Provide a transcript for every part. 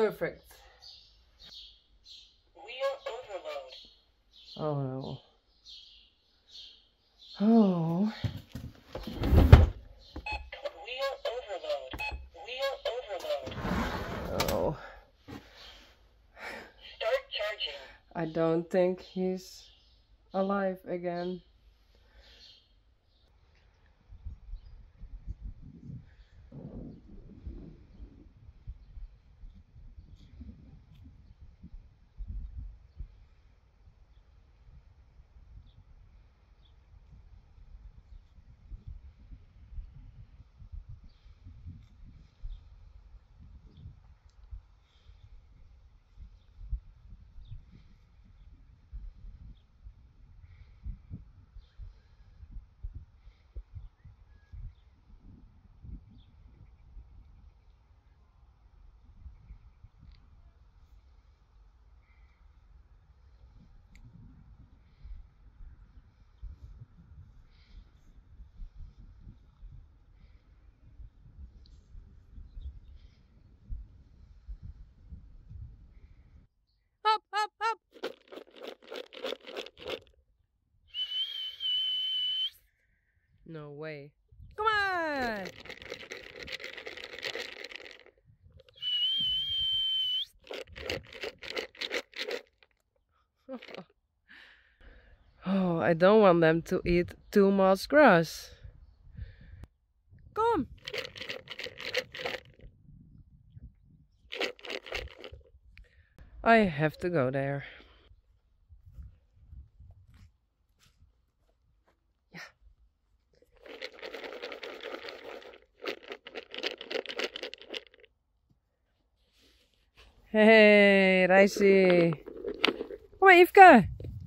Perfect. Wheel overload. Oh no. Oh. Wheel overload. Wheel overload. Oh. Start charging. I don't think he's alive again. Up, up, up! No way. Come on! Oh, I don't want them to eat too much grass. Come! I have to go there. Yeah. Hey, Reintje. Kom maar, Yvonne.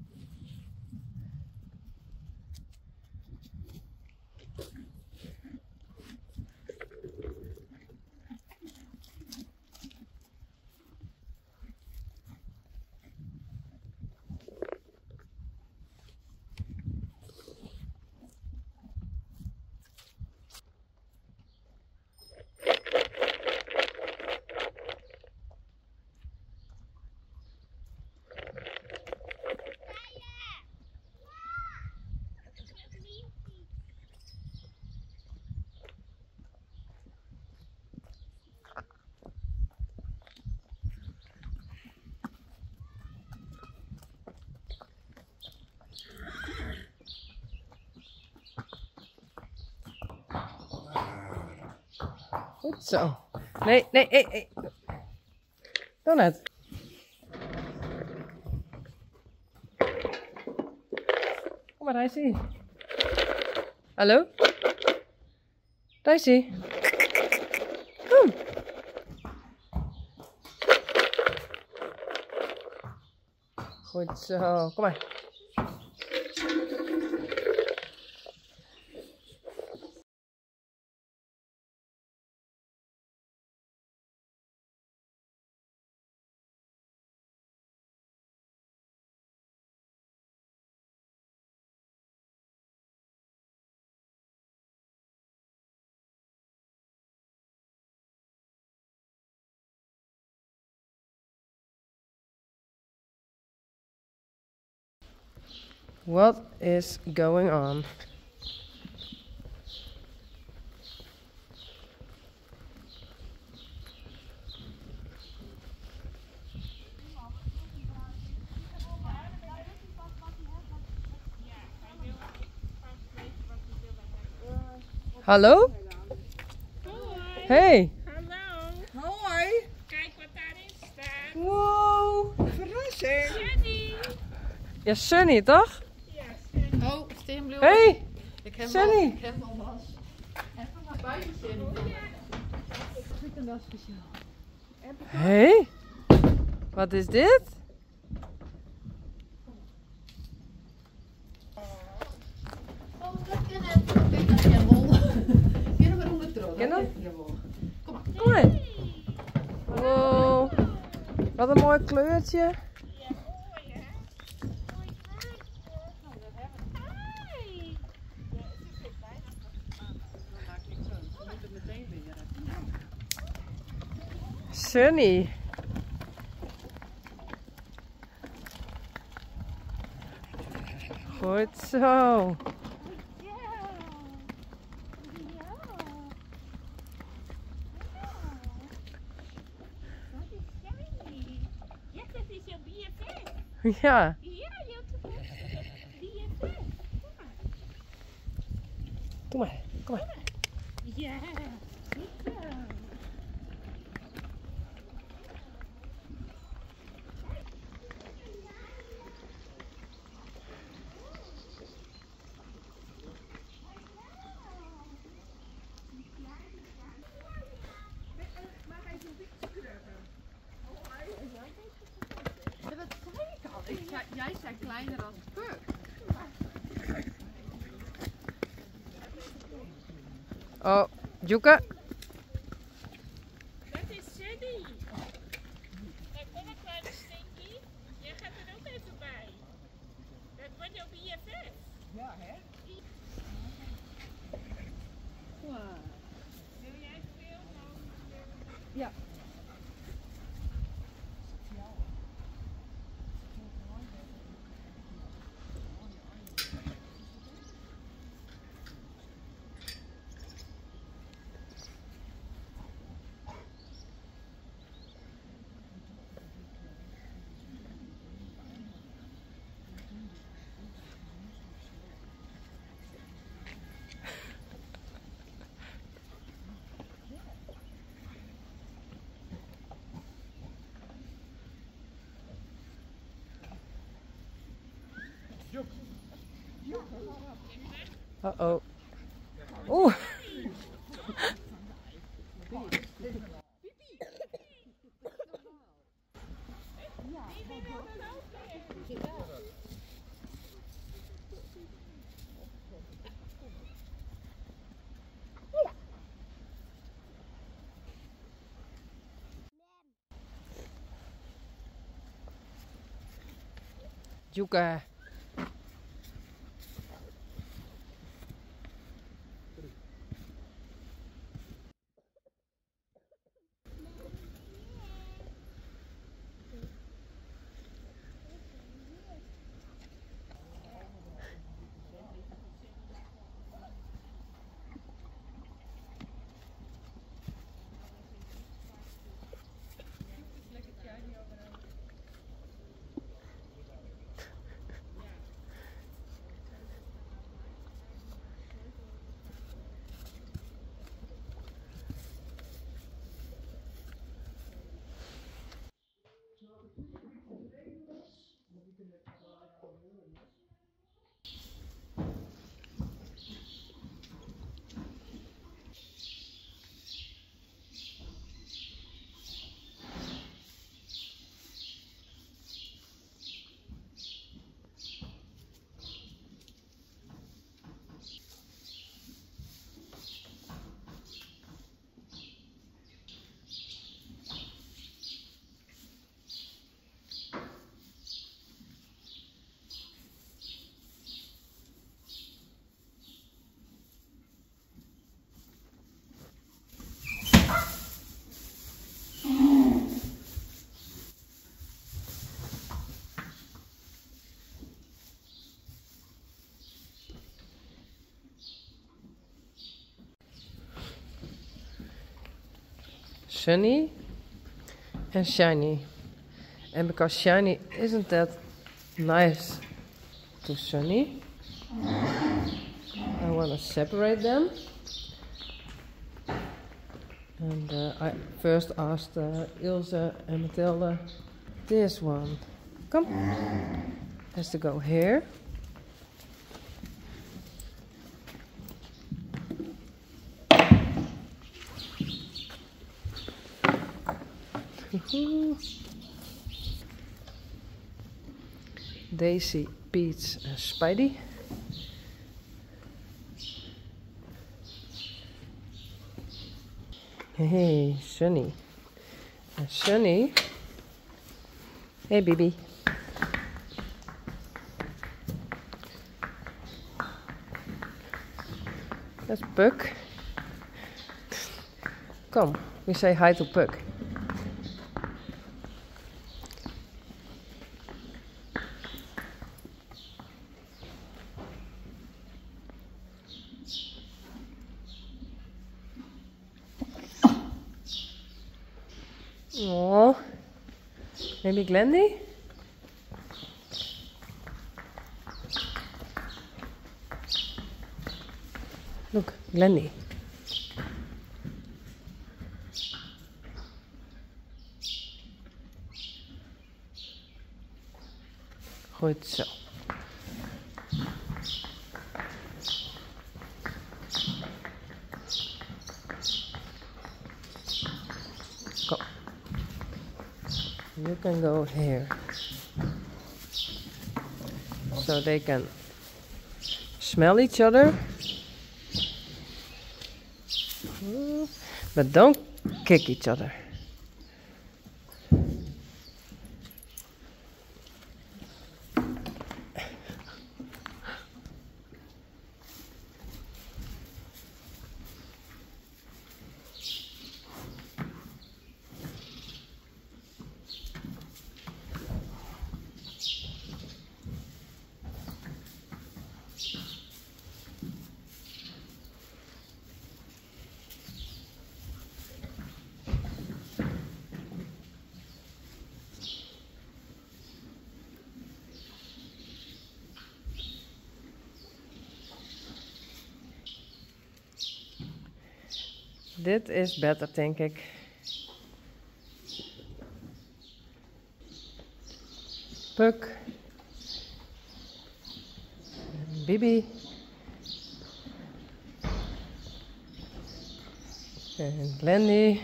Goed zo. Nee, nee, nee, nee. Donut. Kom maar, Reintje. Hallo? Reintje. Kom. Goed zo. Kom maar. What is going on? Hallo? Hoi. Hey. Hallo. Hoi. Kijk wat daarin staat. Wow, verrassing. Jenny. Ja, Sunny, toch? Ja, Jenny. Oh, steenblauw. Hey, Ik heb Sunny. Ik heb al was. Even naar buiten zitten. Ik vind dat speciaal. Hey. Wat is dit? Oh, dat kan het. Kijk naar Jawel. Hier hebben we onder troon. Ken dat? Jawel. Kom maar. Kom maar. Wow. Wat een mooi kleurtje. Ja, mooi hè? Mooi kleurtje. Nou, dat hebben we. Hi. Ja, het is bijna. Dan maak ik zo. We moeten meteen weer. Sunny. Goed zo. Ja. Doe maar, kom maar. Ja, Dat zei ik al. Jij zei kleiner als Puk. Oh, Joeke. dat is Sunny. En kom een kleine Stinky. Jij gaat er ook even bij. Dat wordt jouw BFF. Ja, hè? Wil jij veel? Ja. Uh-oh. Oeh. Joeke. Sunny and Shiny. And because Shiny isn't that nice to Sunny, I want to separate them. And I first asked Ilse and Mathilde, this one, come, has to go here. Daisy, Peach and Spidey. Hey, Sunny. And Sunny. Hey, baby. That's Puck. Come, we say hi to Puck. Oh, maybe Glendy? Look, Glendy. Goed zo. Kom. You can go here. So they can smell each other. But don't kick each other. Dit is beter, denk ik. Puck. Bibi. En Glendy.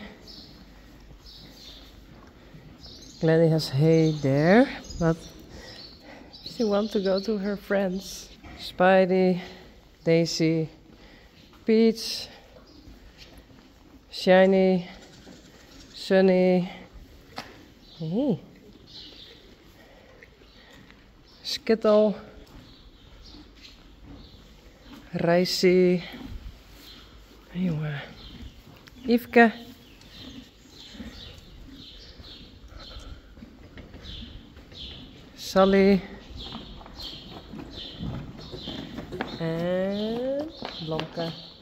Glendy has hay there, but she wants to go to her friends. Spidey, Daisy, Peach, Shiny, Sunny, hey. Skittle, Ricey, jongen, Yveske, Sally en Blanke.